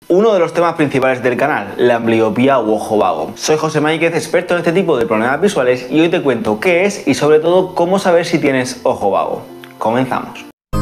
Uno de los temas principales del canal, la ambliopía u ojo vago. Soy José Máiquez, experto en este tipo de problemas visuales, y hoy te cuento qué es y sobre todo cómo saber si tienes ojo vago. Comenzamos.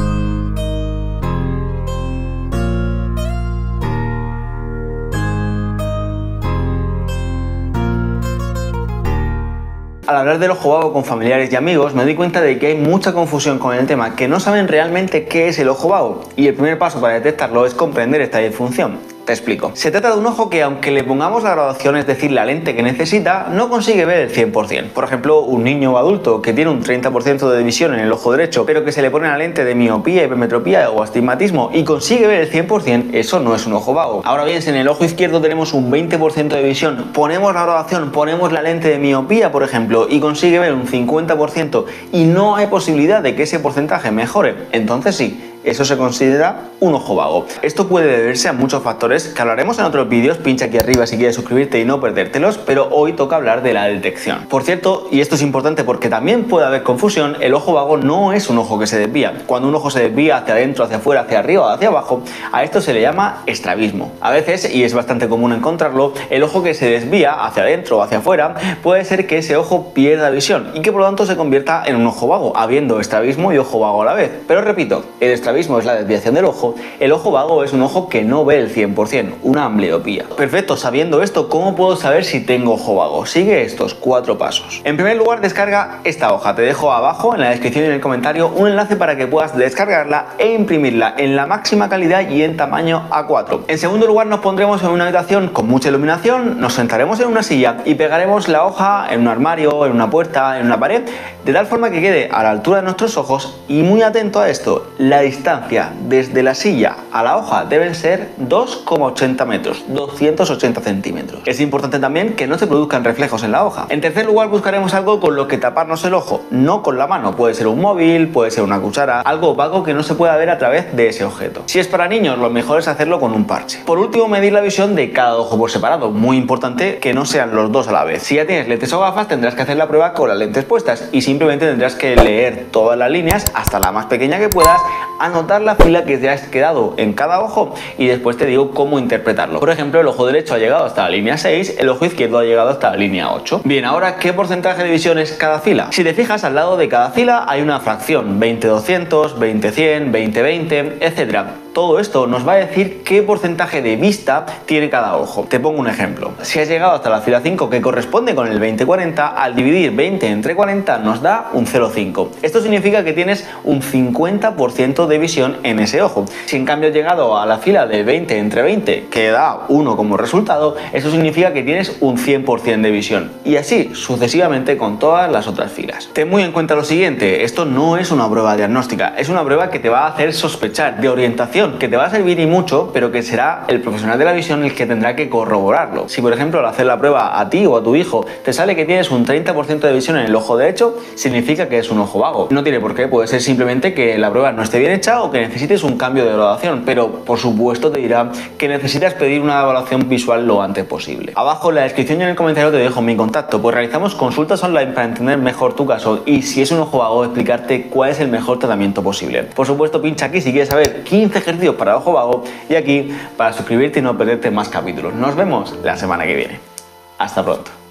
Al hablar del ojo vago con familiares y amigos, me doy cuenta de que hay mucha confusión con el tema, que no saben realmente qué es el ojo vago, y el primer paso para detectarlo es comprender esta disfunción. Te explico. Se trata de un ojo que, aunque le pongamos la graduación, es decir, la lente que necesita, no consigue ver el 100%. Por ejemplo, un niño o adulto que tiene un 30% de visión en el ojo derecho, pero que se le pone la lente de miopía, hipermetropía o astigmatismo y consigue ver el 100%, eso no es un ojo vago. Ahora bien, si en el ojo izquierdo tenemos un 20% de visión, ponemos la graduación, ponemos la lente de miopía, por ejemplo, y consigue ver un 50% y no hay posibilidad de que ese porcentaje mejore, entonces sí, eso se considera un ojo vago. Esto puede deberse a muchos factores que hablaremos en otros vídeos. Pincha aquí arriba si quieres suscribirte y no perdértelos, pero hoy toca hablar de la detección. Por cierto, y esto es importante porque también puede haber confusión, el ojo vago no es un ojo que se desvía. Cuando un ojo se desvía hacia adentro, hacia afuera, hacia arriba o hacia abajo, a esto se le llama estrabismo. A veces, y es bastante común encontrarlo, el ojo que se desvía hacia adentro o hacia afuera puede ser que ese ojo pierda visión y que por lo tanto se convierta en un ojo vago, habiendo estrabismo y ojo vago a la vez. Pero repito, el estrabismo es la desviación del ojo, el ojo vago es un ojo que no ve el 100%, una ambliopía. Perfecto, sabiendo esto, ¿cómo puedo saber si tengo ojo vago? Sigue estos 4 pasos. En primer lugar, descarga esta hoja. Te dejo abajo en la descripción y en el comentario un enlace para que puedas descargarla e imprimirla en la máxima calidad y en tamaño A4. En segundo lugar, nos pondremos en una habitación con mucha iluminación, nos sentaremos en una silla y pegaremos la hoja en un armario, en una puerta, en una pared, de tal forma que quede a la altura de nuestros ojos. Y muy atento a esto, la distancia desde la silla a la hoja deben ser 2,80 metros, 280 centímetros. Es importante también que no se produzcan reflejos en la hoja. En tercer lugar, buscaremos algo con lo que taparnos el ojo, no con la mano. Puede ser un móvil, puede ser una cuchara, algo vago que no se pueda ver a través de ese objeto. Si es para niños, lo mejor es hacerlo con un parche. Por último, medir la visión de cada ojo por separado. Muy importante que no sean los dos a la vez. Si ya tienes lentes o gafas, tendrás que hacer la prueba con las lentes puestas y simplemente tendrás que leer todas las líneas, hasta la más pequeña que puedas, anotar la fila que te has quedado en cada ojo y después te digo cómo interpretarlo. Por ejemplo, el ojo derecho ha llegado hasta la línea 6, el ojo izquierdo ha llegado hasta la línea 8. Bien, ahora, ¿qué porcentaje de visión es cada fila? Si te fijas, al lado de cada fila hay una fracción, 20-200, 20-100, 20-20, etc. Todo esto nos va a decir qué porcentaje de vista tiene cada ojo. Te pongo un ejemplo. Si has llegado hasta la fila 5, que corresponde con el 20-40, al dividir 20 entre 40 nos da un 0,5. Esto significa que tienes un 50% de visión en ese ojo. Si en cambio has llegado a la fila de 20 entre 20, que da 1 como resultado, eso significa que tienes un 100% de visión. Y así sucesivamente con todas las otras filas. Ten muy en cuenta lo siguiente, esto no es una prueba diagnóstica, es una prueba que te va a hacer sospechar, de orientación, que te va a servir y mucho, pero que será el profesional de la visión el que tendrá que corroborarlo. Si por ejemplo al hacer la prueba a ti o a tu hijo te sale que tienes un 30% de visión en el ojo derecho, significa que es un ojo vago. No tiene por qué, puede ser simplemente que la prueba no esté bien hecha o que necesites un cambio de graduación, pero por supuesto te dirá que necesitas pedir una evaluación visual lo antes posible. Abajo en la descripción y en el comentario te dejo mi contacto, pues realizamos consultas online para entender mejor tu caso y, si es un ojo vago, explicarte cuál es el mejor tratamiento posible. Por supuesto, pincha aquí si quieres saber 15 ejercicios para ojo vago y aquí para suscribirte y no perderte más capítulos. Nos vemos la semana que viene. Hasta pronto.